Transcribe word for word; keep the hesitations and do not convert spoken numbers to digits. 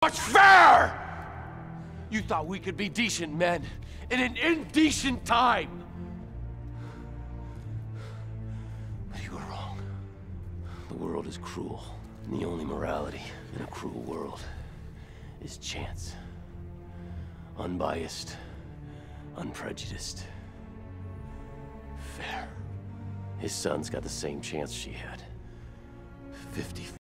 What's fair? You thought we could be decent men in an indecent time. But you were wrong. The world is cruel, and the only morality in a cruel world is chance. Unbiased, unprejudiced, fair. His son's got the same chance she had. fifty